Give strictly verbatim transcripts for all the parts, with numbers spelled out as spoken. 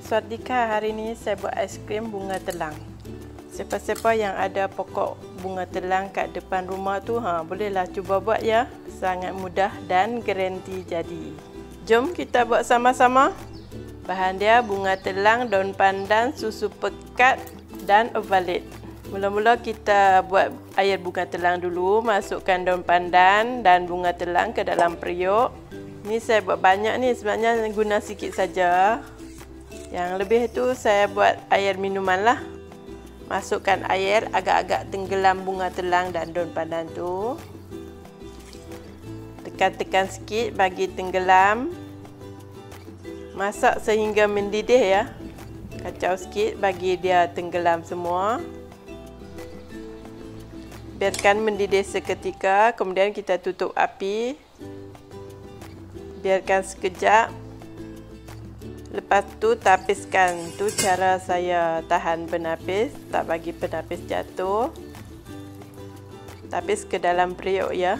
Swadika, hari ini saya buat aiskrim bunga telang. Siapa-siapa yang ada pokok bunga telang kat depan rumah tu, ha, bolehlah cuba buat ya. Sangat mudah dan garanti jadi. Jom kita buat sama-sama. Bahan dia bunga telang, daun pandan, susu pekat dan ovalet. Mula-mula kita buat air bunga telang dulu. Masukkan daun pandan dan bunga telang ke dalam periuk. Ni saya buat banyak ni, sebenarnya guna sikit saja. Yang lebih tu saya buat air minuman lah. Masukkan air agak-agak tenggelam bunga telang dan daun pandan tu. Tekan-tekan sikit bagi tenggelam. Masak sehingga mendidih ya. Kacau sikit bagi dia tenggelam semua. Biarkan mendidih seketika, kemudian kita tutup api. Biarkan sekejap. Lepas tu tapiskan. Tu cara saya tahan penapis, tak bagi penapis jatuh. Tapis ke dalam periuk ya.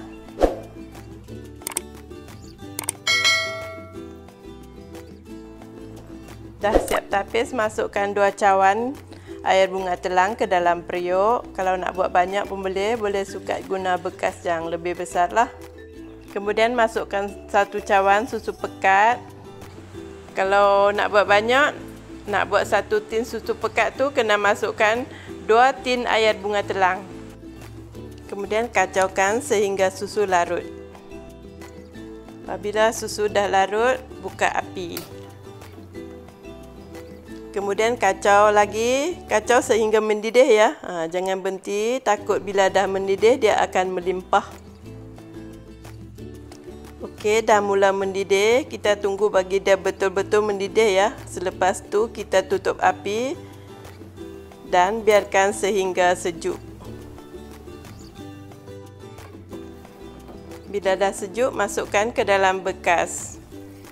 Dah siap tapis, masukkan dua cawan air bunga telang ke dalam periuk. Kalau nak buat banyak pun boleh, boleh suka guna bekas yang lebih besar lah. Kemudian masukkan satu cawan susu pekat. Kalau nak buat banyak, nak buat satu tin susu pekat tu kena masukkan dua tin air bunga telang. Kemudian kacaukan sehingga susu larut. Apabila susu dah larut, buka api. Kemudian kacau lagi, kacau sehingga mendidih ya. Ha, jangan berhenti, takut bila dah mendidih dia akan melimpah. Okey, dah mula mendidih, kita tunggu bagi dia betul-betul mendidih ya. Selepas tu kita tutup api dan biarkan sehingga sejuk. Bila dah sejuk, masukkan ke dalam bekas.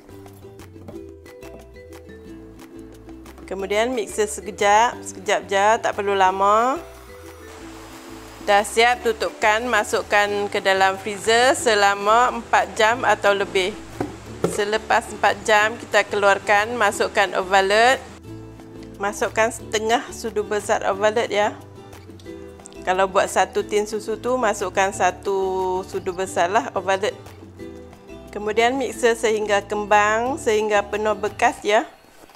Kemudian mixer sekejap, sekejap je, tak perlu lama. Dah siap, tutupkan, masukkan ke dalam freezer selama empat jam atau lebih. Selepas empat jam, kita keluarkan, masukkan ovalet. Masukkan setengah sudu besar ovalet ya. Kalau buat satu tin susu tu, masukkan satu sudu besar lah ovalet. Kemudian mixer sehingga kembang, sehingga penuh bekas ya.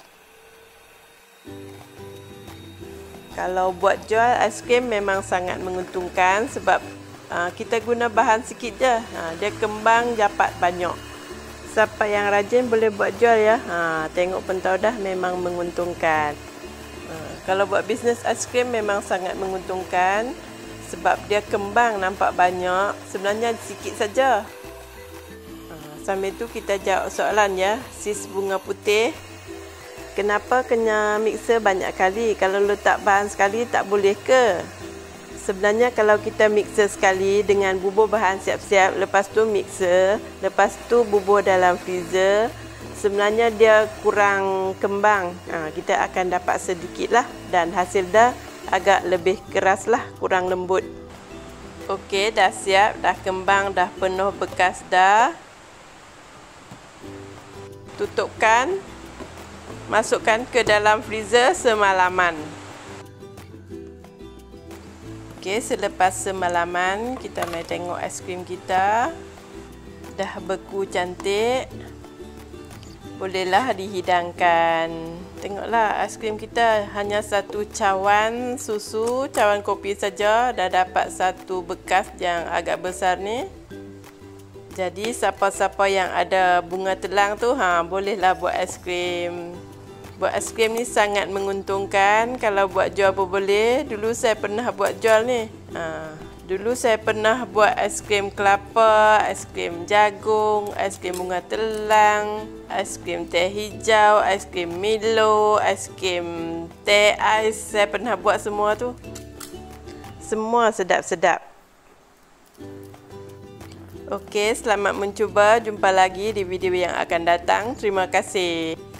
Kalau buat jual aiskrim memang sangat menguntungkan sebab uh, kita guna bahan sikit je. Uh, dia kembang dapat banyak. Siapa yang rajin boleh buat jual ya. Uh, tengok pun tahu dah memang menguntungkan. Uh, kalau buat bisnes aiskrim memang sangat menguntungkan sebab dia kembang nampak banyak. Sebenarnya sikit saja. Uh, sambil tu kita jawab soalan ya. Sis bunga putih. Kenapa kena mixer banyak kali? Kalau letak bahan sekali tak boleh ke? Sebenarnya kalau kita mixer sekali dengan bubur bahan siap-siap, lepas tu mixer, lepas tu bubur dalam freezer, sebenarnya dia kurang kembang. Ha, kita akan dapat sedikit lah dan hasil dah agak lebih keras lah, kurang lembut. Okey, dah siap, dah kembang, dah penuh bekas dah. Tutupkan. Masukkan ke dalam freezer semalaman. Okey, selepas semalaman kita mai tengok aiskrim kita. Dah beku cantik. Bolehlah dihidangkan. Tengoklah aiskrim kita hanya satu cawan susu, cawan kopi saja dah dapat satu bekas yang agak besar ni. Jadi siapa-siapa yang ada bunga telang tu, ha, bolehlah buat aiskrim. Buat aiskrim ni sangat menguntungkan. Kalau buat jual pun boleh. Dulu saya pernah buat jual ni. Ha, dulu saya pernah buat aiskrim kelapa, aiskrim jagung, aiskrim bunga telang, aiskrim teh hijau, aiskrim Milo, aiskrim teh ais. Saya pernah buat semua tu. Semua sedap-sedap. Okey, selamat mencuba. Jumpa lagi di video yang akan datang. Terima kasih.